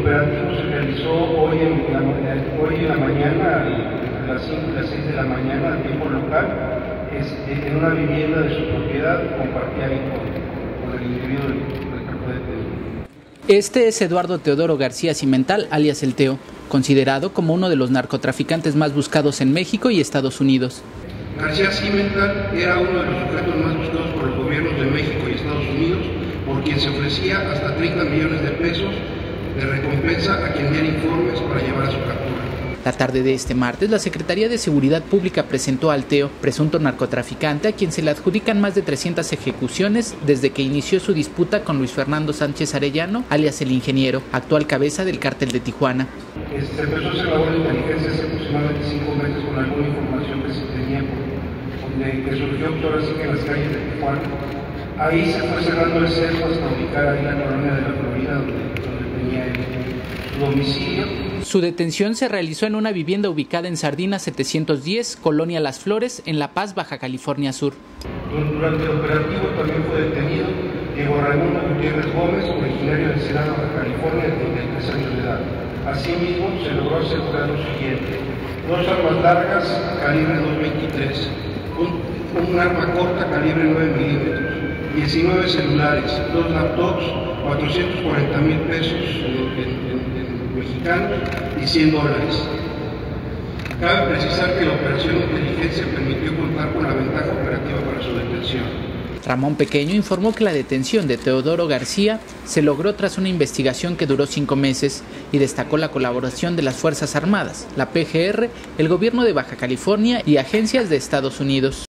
operativo se realizó hoy en la mañana, a las 5 y las 6 de la mañana, a tiempo local, en una vivienda de su propiedad, compartida ahí con el individuo del que fue detenido. Este es Eduardo Teodoro García Cimental, alias El Teo, considerado como uno de los narcotraficantes más buscados en México y Estados Unidos. García Cimental era uno de los sujetos más buscados por los gobiernos de México y Estados Unidos, por quien se ofrecía hasta 30 millones de pesos de recompensa a quien diera informes para llevar a su captura. La tarde de este martes, la Secretaría de Seguridad Pública presentó al Teo, presunto narcotraficante, a quien se le adjudican más de 300 ejecuciones desde que inició su disputa con Luis Fernando Sánchez Arellano, alias El Ingeniero, actual cabeza del Cártel de Tijuana. Se empezó a hacer labor de inteligencia hace aproximadamente 5 meses con alguna información que se tenía, que surgió ahora sí que en las calles de Tijuana. Ahí se fue cerrando el cerco hasta ubicar ahí la colonia de la Florida, donde tenía su domicilio. Su detención se realizó en una vivienda ubicada en Sardina 710, Colonia Las Flores, en La Paz, Baja California Sur. Durante el operativo también fue detenido Diego Raimundo Gutiérrez Gómez, originario de Celaya, Baja California, de 33 años de edad. Asimismo, se logró asegurar lo siguiente: 2 armas largas calibre .223, un arma corta calibre 9 milímetros, 19 celulares, 2 laptops, 440,000 pesos mexicanos y $100. Cabe precisar que la operación de inteligencia permitió contar con la ventaja operativa para su detención. Ramón Pequeño informó que la detención de Teodoro García se logró tras una investigación que duró 5 meses y destacó la colaboración de las Fuerzas Armadas, la PGR, el gobierno de Baja California y agencias de Estados Unidos.